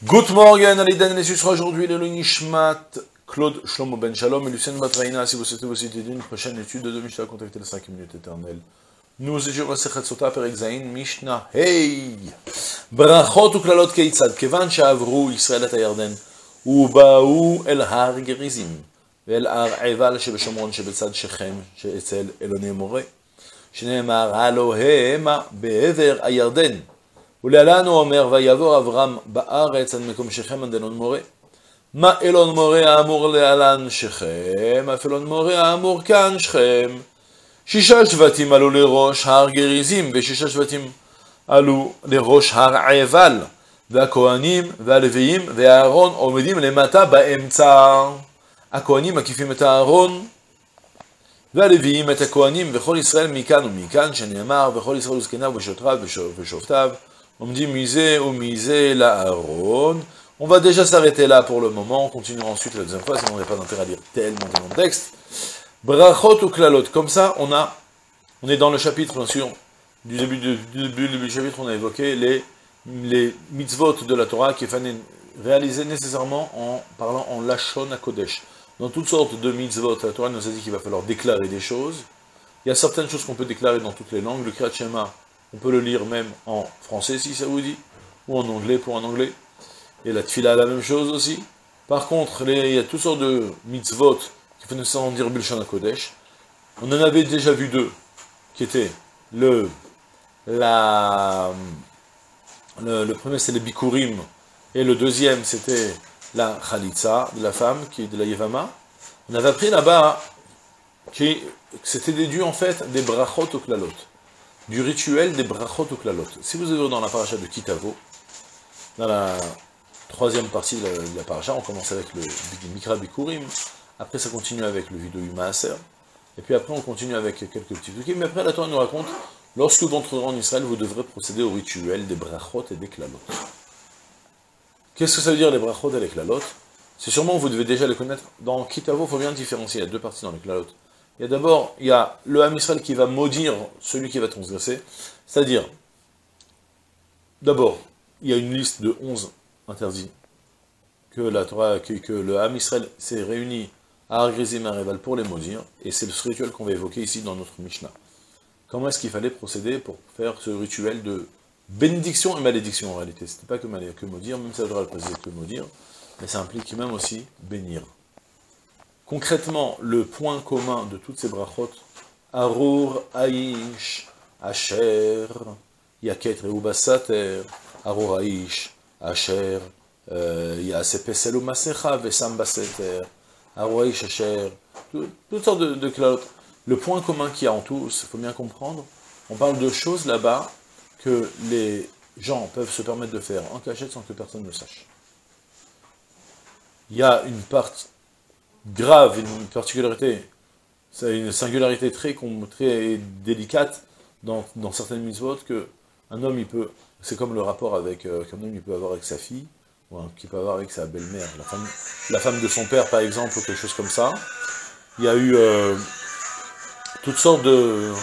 Good morning, Alidan et sera aujourd'hui le Nishmat, Claude Shlomo Ben Shalom et Lucien Batraïna. Si vous souhaitez vous citer d'une prochaine étude de Mishnah, contactez les 5 minutes éternelles. Nous étions à Sechet Sota, Perek Zayin, Mishnah, hey! Brachot uklalot keitzad, kevan שעברו ישראל את הירדן, ובאו אל הר גריזים, ואל הר עיבל שבשומרון שבצד שכם, שאצל אלוני מורה, שנאמר, הלא המה בעבר הירדן. ולהלן הוא אומר, ויעבור אברהם בארץ עד מקום שכם עד אלון מורה. מה אלון מורה האמור להלן שכם, אף אלון מורה האמור כאן שכם. 6 שבטים עלו לראש הר גריזים, ו6 שבטים עלו לראש הר עיבל, והכהנים והלוויים והארון עומדים למטה באמצע. הכהנים מקיפים את הארון, והלוויים את הכהנים, וכל ישראל מכאן ומכאן, שנאמר, וכל ישראל וזקניו ושוטריו ושופטיו, עומדים מזה ומזה לארון. On va déjà s'arrêter là pour le moment, on continuera ensuite la deuxième fois, sinon on n'a pas d'intérêt à lire tellement de texte. Brachot ou klalot, comme ça on est dans le chapitre, bien sûr, du début du chapitre, on a évoqué les mitzvot de la Torah qui fallait réaliser nécessairement en parlant en Lashon HaKodesh. Dans toutes sortes de mitzvot, la Torah nous a dit qu'il va falloir déclarer des choses. Il y a certaines choses qu'on peut déclarer dans toutes les langues. Le Kriyat Shema, on peut le lire même en français si ça vous dit, ou en anglais pour un anglais. Et la Tfila, la même chose aussi. Par contre, il y a toutes sortes de mitzvot qui font nécessairement dire Bilshon HaKodesh. On en avait déjà vu 2, qui étaient le premier c'est le Bikurim, et le deuxième c'était la Khalitza, de la femme, qui est de la Yevama. On avait appris là-bas que c'était déduit en fait des brachot ou klalot, du rituel des brachot ou klalot. Si vous êtes dans la paracha de Kitavo, dans la troisième partie de la paracha, on commence avec le Mikra Bikurim, après ça continue avec le Vidou Maaser, et puis après on continue avec quelques petits trucs, mais après la Torah nous raconte, lorsque vous entrerez en Israël, vous devrez procéder au rituel des brachot et des klalot. Qu'est-ce que ça veut dire les brachot et les klalot? C'est sûrement, vous devez déjà les connaître. Dans Kitavo, il faut bien différencier, il y a 2 parties dans les klalot. Il y a d'abord, il y a le Ham Israël qui va maudire celui qui va transgresser, c'est-à-dire, d'abord, il y a une liste de 11 interdits que la Torah, que le Ham Israël s'est réuni à Har Gerizim et à Reval pour les maudire, et c'est ce rituel qu'on va évoquer ici dans notre Mishnah. Comment est-ce qu'il fallait procéder pour faire ce rituel de bénédiction et malédiction en réalité? C'était pas que maudire, même ça devrait préciser que maudire, mais ça implique même aussi bénir. Concrètement, le point commun de toutes ces brachot, Arur Aish, Asher, Yaket Reubasater, Arur Aish, Asher, Yasepesel Masecha, Vesam Baseter, Arur Aish, Asher, toutes sortes de klalot. Le point commun qu'il y a en tous, il faut bien comprendre, on parle de choses là-bas que les gens peuvent se permettre de faire en cachette sans que personne ne sache. Il y a une part grave, une particularité, c'est une singularité très délicate dans certaines mitzvot que un homme, il peut, c'est comme le rapport avec qu'un homme il peut avoir avec sa fille, ou qu'il peut avoir avec sa belle-mère, la femme de son père par exemple, ou quelque chose comme ça. Il y a eu toutes sortes de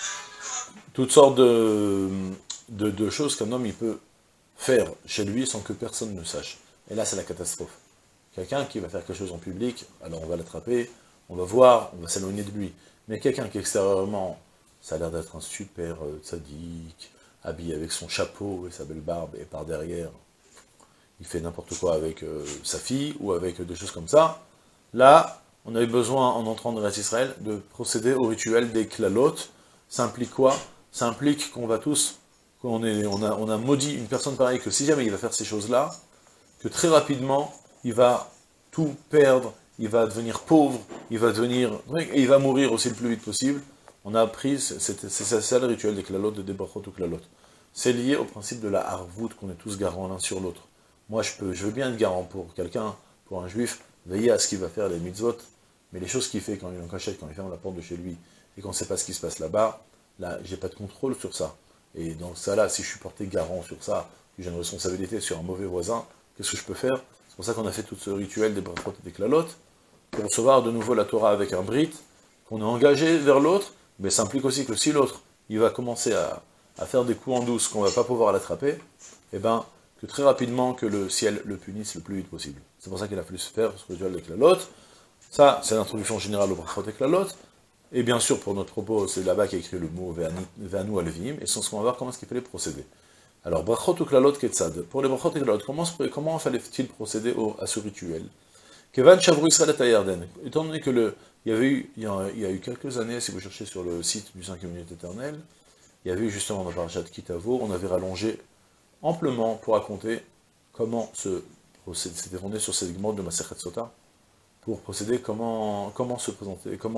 choses qu'un homme il peut faire chez lui sans que personne ne sache. Et là c'est la catastrophe. Quelqu'un qui va faire quelque chose en public, alors on va l'attraper, on va voir, on va s'éloigner de lui. Mais quelqu'un qui extérieurement, ça a l'air d'être un super tzaddik, habillé avec son chapeau et sa belle barbe, et par derrière, il fait n'importe quoi avec sa fille, ou avec des choses comme ça, là, on a eu besoin, en entrant dans l'Eretz Israël, de procéder au rituel des klalot. Ça implique quoi? Ça implique qu'on va tous, on a maudit une personne pareille, que si jamais il va faire ces choses-là, que très rapidement, il va tout perdre, il va devenir pauvre, il va mourir aussi le plus vite possible. On a appris, c'est ça le rituel des klalot, de brachot ou klalot. C'est lié au principe de la harvout, qu'on est tous garants l'un sur l'autre. Moi, je veux bien être garant pour quelqu'un, pour un juif, veiller à ce qu'il va faire les mitzvot, mais les choses qu'il fait quand il est en cachette, quand il ferme la porte de chez lui, et qu'on ne sait pas ce qui se passe là-bas, là, j'ai pas de contrôle sur ça. Et dans ça là, si je suis porté garant sur ça, que j'ai une responsabilité sur un mauvais voisin, qu'est-ce que je peux faire? C'est pour ça qu'on a fait tout ce rituel des brachot et des klalot, pour recevoir de nouveau la Torah avec un brit, qu'on est engagé vers l'autre, mais ça implique aussi que si l'autre, il va commencer à faire des coups en douce, qu'on ne va pas pouvoir l'attraper, eh ben, que très rapidement que le ciel le punisse le plus vite possible. C'est pour ça qu'il a fallu se faire ce rituel avec la lotte. Ça, c'est l'introduction générale au brachot avec la lotte. Et bien sûr, pour notre propos, c'est là-bas qu'il y a écrit le mot Ve'anu alevim, et sans qu'on va voir comment est-ce qu'il fallait procéder. Alors, brachot ou klalot ketzad. Pour les brachot et klalot, comment fallait-il procéder à ce rituel? Kevan Shavru Israël et Yarden. Étant donné que il y a eu quelques années, si vous cherchez sur le site du 5e minute éternelle, il y avait eu justement dans Parashat Kitavo, on avait rallongé amplement pour raconter comment c'était fondé sur cette gemara de Masechet Sota, pour procéder, comment se présenter, comment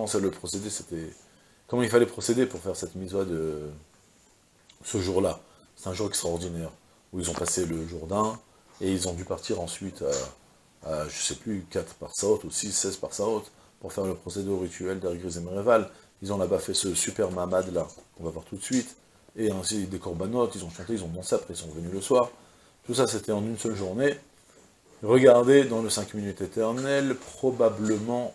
il fallait procéder pour faire cette mitzvah de ce jour-là. C'est un jour extraordinaire, où ils ont passé le Jourdain, et ils ont dû partir ensuite à je sais plus, 4 par Saot, ou 6, 16 par Saot, pour faire le procédé au rituel d'Argriz et Mereval. Ils ont là-bas fait ce super mamad là, qu'on va voir tout de suite, et ainsi des corbanotes, ils ont chanté, ils ont dansé, après ils sont revenus le soir. Tout ça c'était en une seule journée. Regardez dans le 5 minutes éternel, probablement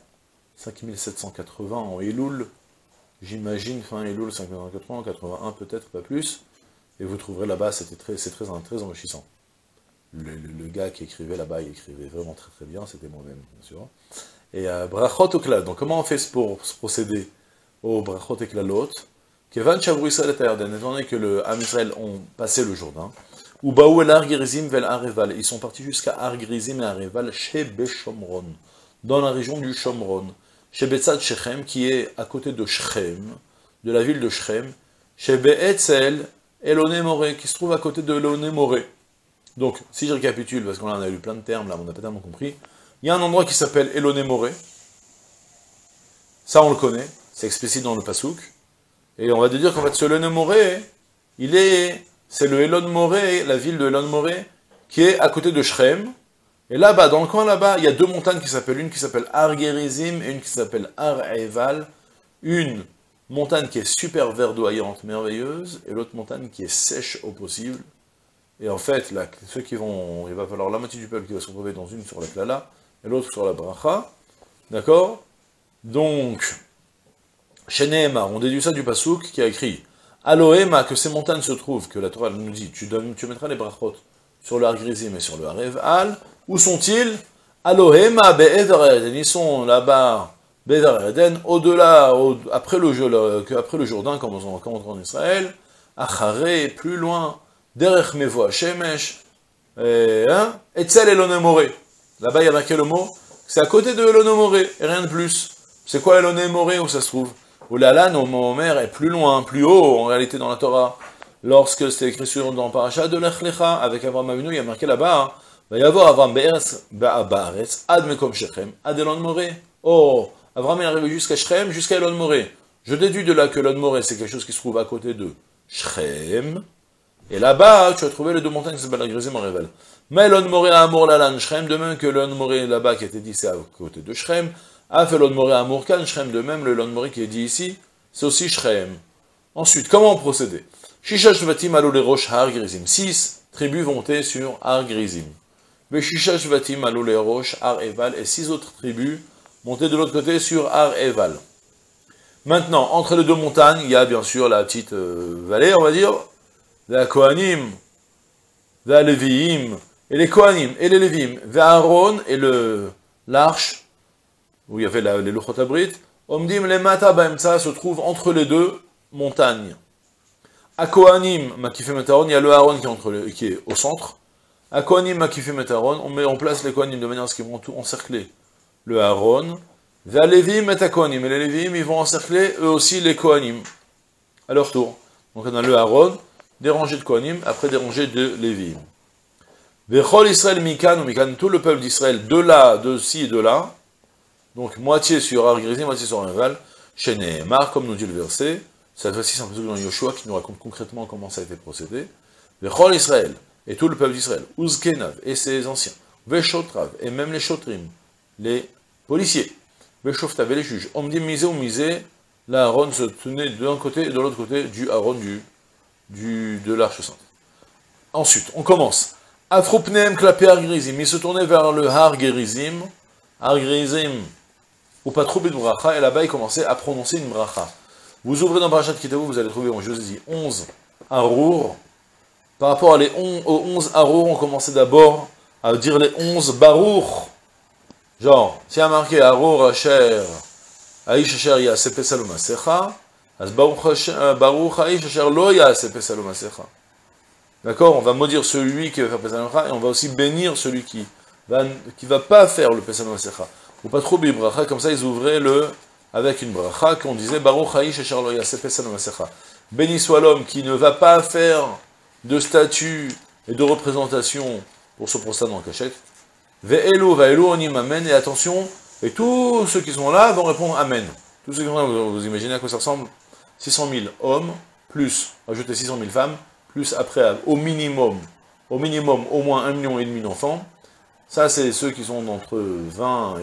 5780 en Elul, j'imagine fin Elul 5780, 81 peut-être, pas plus, et vous trouverez là-bas, c'est très enrichissant. Le gars qui écrivait là-bas, il écrivait vraiment très très bien, c'était moi-même, bien sûr. Et brachot okla, donc comment on fait pour procéder au brachot et klalot? Kevan Shavru Israël et Yarden, étant donné que le Am Israël ont passé le Jourdain, ou Baou el Argrizim vel Areval, ils sont partis jusqu'à Argrizim et Areval, chez Beshomron, dans la région du Shomron, chez Betzad Shechem, qui est à côté de Shechem, de la ville de Shechem, chez Be'etzel, Eloné Moré, qui se trouve à côté de Eloné Moré. Donc, si je récapitule, parce qu'on a eu plein de termes, là, on n'a pas tellement compris, il y a un endroit qui s'appelle Eloné Moré, ça on le connaît, c'est explicite dans le Passouk, et on va te dire qu'en fait, ce Eloné Moré, c'est le Elon Moré, la ville de Elon Moré, qui est à côté de Shrem, et là-bas, dans le coin là-bas, il y a deux montagnes qui s'appellent, une qui s'appelle Ar Gerizim, et une qui s'appelle Ar Eval, une montagne qui est super verdoyante, merveilleuse, et l'autre montagne qui est sèche au possible. Et en fait, là, il va falloir la moitié du peuple qui va se retrouver dans une sur la Klala, et l'autre sur la Bracha, d'accord? Donc, chez Nehemar, on déduit ça du Passouk qui a écrit Alohéma, que ces montagnes se trouvent, que la Torah nous dit, tu mettras les brachot sur le Har Grizim et sur le Har Eval. Où sont-ils? Alohéma be'Eder Eden, ils sont là-bas, be'Eder Eden, au-delà, après le Jourdain, quand on rentre en Israël, Acharé, plus loin, Derech Mevo Shemesh, Etzel Eloné Moré. Là-bas, il y a marqué le mot, c'est à côté de Eloné Moré, et rien de plus. C'est quoi Eloné Moré, où ça se trouve? Oulala, nos Omer est plus loin, plus haut, en réalité, dans la Torah. Lorsque c'était écrit dans Parashat de Lech Lecha, avec Abraham Avinu, il y a marqué là-bas, va y avoir Abraham Ba'aretz, Ad Mekom Shechem, Ad Elon Moré. Oh, Abraham est arrivé jusqu'à Shechem, jusqu'à Elon Moré. Je déduis de là que Elon Moré, c'est quelque chose qui se trouve à côté de Shechem. Et là-bas, tu as trouvé les deux montagnes qui s'appellent Grizim et Revel. Mais Elon Moré à Amour Lalan Shechem, de même que Elon Moré là-bas qui a été dit, c'est à côté de Shechem. Af Elon Moré à Amour Kan Shechem, de même, le Elon Moré qui est dit ici, c'est aussi Shechem. Ensuite, comment procéder? Shisha Shvatim alou les roches Har Grizim. 6 tribus vont monter sur Har Grizim. Shisha Shvatim alou les roches Har Eval. Et 6 autres tribus montaient de l'autre côté sur Har Eval. Maintenant, entre les deux montagnes, il y a bien sûr la petite vallée, on va dire, la Kohanim, la Léviim, et les Kohanim, et les Léviim, Aaron, et l'arche, où il y avait les Luchot Abrit, Omdim le Mata Baemtsa se trouve entre les deux montagnes. À Kohanim, Makifem et Aaron, il y a le Aaron qui est au centre. À Kohanim, Makifem et Aaron, on met en place les Kohanim de manière à ce qu'ils vont tout encercler le Aaron. Vers Léviim et Kohanim, et les Léviim, ils vont encercler eux aussi les Kohanim, à leur tour. Donc on a le Aaron, des rangées de Kohanim, après des rangées de Léviim. Vechol Israël Mikan, ou Mikan, tout le peuple d'Israël, de là, de ci et de là, donc moitié sur Har Grizim, moitié sur Reval, chez Nehemar, comme nous dit le verset. Cette fois-ci, c'est un peu dans Yoshua qui nous raconte concrètement comment ça a été procédé. Vechol Israël, et tout le peuple d'Israël, Uzkenav, et ses anciens, Veshotrav, et même les Shotrim, les policiers, Veshoftav, et les juges, Omdim misé ou misé, là Aaron se tenait d'un côté et de l'autre côté du Aaron de l'Arche Sainte. Ensuite, on commence. Afropneem klapé Har Grizim, il se tournait vers le Har Gerizim, ou pas trop de bracha, et là-bas il commençait à prononcer une bracha. Vous ouvrez dans Parashat Kitavo, vous allez trouver en Josésie 11 Arour, par rapport aux 11 Arour, on commençait d'abord à dire les 11 Baruch. Genre, si il y a marqué Arour Asher, Aish Asher Yaseh Pesal U'Masecha, as Baruch Aish Asher Lo Yaseh Pesal U'Masecha. D'accord? On va maudire celui qui va faire Pesal U'Masecha, et on va aussi bénir celui qui va pas faire le Pesal U'Masecha. Ou pas trop Bibracha, comme ça ils ouvraient avec une bracha qu'on disait Baruch Aish Asher Lo Yaseh Pesal U'Masecha. Béni soit l'homme qui ne va pas faire de statue et de représentation pour se prosterner en cachette. Ve'elu va'elu onim amen, et attention, et tous ceux qui sont là vont répondre amen. Tous ceux qui sont là, vous imaginez à quoi ça ressemble? 600 000 hommes, plus, ajoutez 600 000 femmes, plus après, au minimum, au moins 1,5 million d'enfants. Ça, c'est ceux qui sont entre 20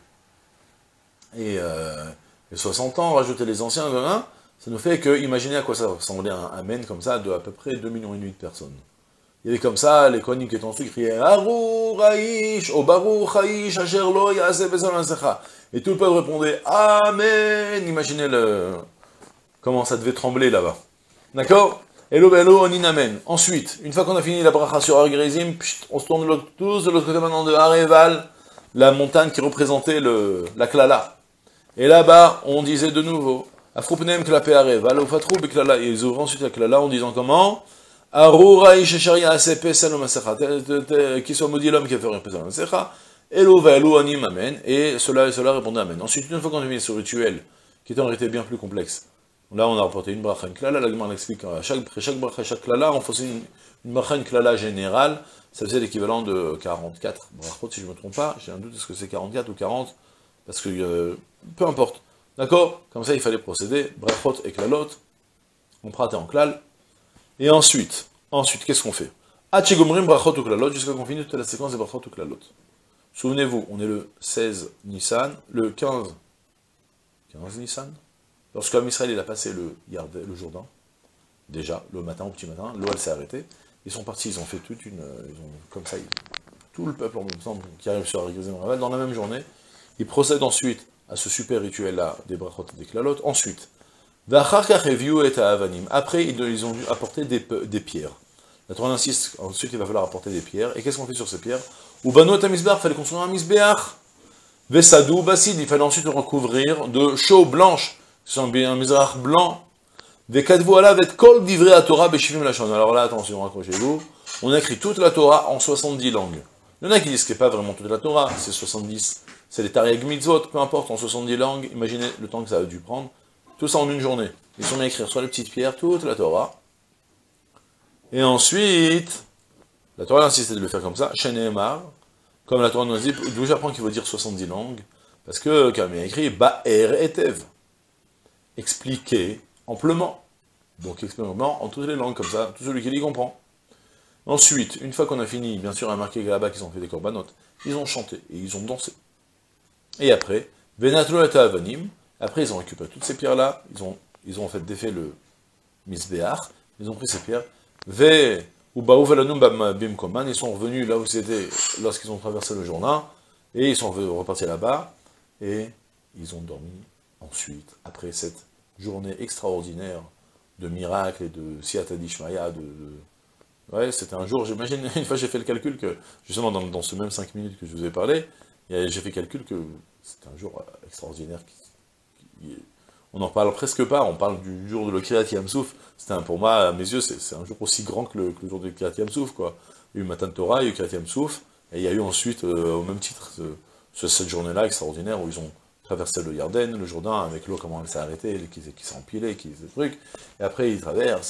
et 60 ans, rajoutez les anciens, ça nous fait que, imaginez à quoi ça ressemblait un amen comme ça, de à peu près 2,5 millions de personnes. Il y avait comme ça, les kohanim qui étaient en dessous, qui criaient Arour Aish, O Baruch Aish, Asher Lo Yaseh Pesal U'Masecha. Et tout le peuple répondait Amen. Imaginez comment ça devait trembler là-bas. D'accord? Elo Belo Onin Amen. Ensuite, une fois qu'on a fini la bracha sur Har Gerizim, on se tourne tous de l'autre côté maintenant de Har Eval, la montagne qui représentait la Klala. Et là-bas, on disait de nouveau Afrupnem Klape Har Eval, Ufatrou Beklala. Et ils ouvrent ensuite la Klala en disant comment? Arour Aish Asher Yaseh Pesal U'Masecha, qu'il soit maudit l'homme qui a fait Pesal U'Masecha, Elo Va'elu Onim Amen, et cela répondait Amen. Ensuite, une fois qu'on a fini ce rituel, qui était en réalité bien plus complexe, là on a rapporté une bracha, une klala, la Gemara explique qu'à chaque bracha, chaque klala, on faisait une bracha, une klala générale, ça faisait l'équivalent de 44 brachot, si je ne me trompe pas, j'ai un doute, est-ce que c'est 44 ou 40, parce que, peu importe, d'accord? Comme ça, il fallait procéder, brachot et klalot, on pratait en klal. Et ensuite, qu'est-ce qu'on fait? Hachegomrim brachot ou klalot, jusqu'à qu'on finisse toute la séquence des brachot ou klalot. Souvenez-vous, on est le 16 Nissan, le 15 Nissan, lorsque Israël il a passé le Jourdain, déjà, le matin, au petit matin, l'eau elle s'est arrêtée, ils sont partis, ils ont fait comme ça, tout le peuple en même temps, qui arrive sur Har Gerizim dans la même journée, ils procèdent ensuite à ce super rituel-là, des brachot et des klalot. Ensuite, après, ils ont dû apporter des pierres. La Torah insiste, ensuite il va falloir apporter des pierres. Et qu'est-ce qu'on fait sur ces pierres? Ou banotamisbeach, il fallait construire un misbeach. Vesadou basid, il fallait ensuite le recouvrir de chaux blanches, c'est un misbeach blanc. Vekadvu alav et kol divrei à Torah beshivim lashon. Alors là, attention, accrochez-vous. On a écrit toute la Torah en 70 langues. Il y en a qui disent que ce n'est pas vraiment toute la Torah, c'est 70, c'est les Tariag Mitzvot, peu importe, en 70 langues. Imaginez le temps que ça a dû prendre. Tout ça en une journée. Ils sont mis à écrire sur les petites pierres toute la Torah. Et ensuite, la Torah insistait de le faire comme ça, Sheneemar, comme la Torah nous dit, d'où j'apprends qu'il faut dire 70 langues, parce que, comme il y a écrit, Ba'er etev, expliquer amplement. Donc expliquer en toutes les langues, comme ça, tout celui qui les comprend. Ensuite, une fois qu'on a fini, bien sûr, à marquer là-bas qu'ils ont fait des korbanot, ils ont chanté, et ils ont dansé. Et après, Venatlo et Avanim, après, ils ont récupéré toutes ces pierres-là, ils ont en fait défait le misbeach, ils ont pris ces pierres, ils sont revenus là où c'était, lorsqu'ils ont traversé le Jourdain, et ils sont repartis là-bas, et ils ont dormi ensuite, après cette journée extraordinaire de miracles et de siyata d'Ishmaïa, ouais, c'était un jour, j'imagine, une fois j'ai fait le calcul que, justement dans ce même 5 minutes que je vous ai parlé, j'ai fait le calcul que c'était un jour extraordinaire on n'en parle presque pas, on parle du jour de le Kriyat Yam Souf, pour moi, à mes yeux, c'est un jour aussi grand que le jour du Kriyat Yam Souf, quoi. Il y a eu Matan Torah, il y a eu Kriyat Yam Souf, et il y a eu ensuite, au même titre, cette journée-là extraordinaire où ils ont traversé le Yarden, le Jourdain, avec l'eau, comment elle s'est arrêtée, qui s'est empilée, qui faisait trucs, et après ils traversent,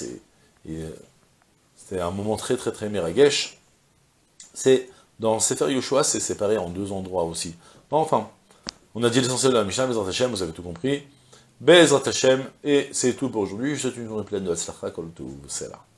c'était un moment très très très miragesh. Dans Sefer Yoshua, c'est séparé en 2 endroits aussi. Bon, enfin, on a dit l'essentiel de la Mishnah, Bezrat Hashem, vous avez tout compris. Bezrat Hashem, et c'est tout pour aujourd'hui. Je vous souhaite une journée pleine de Hatzlacha, Kol Tov, c'est là.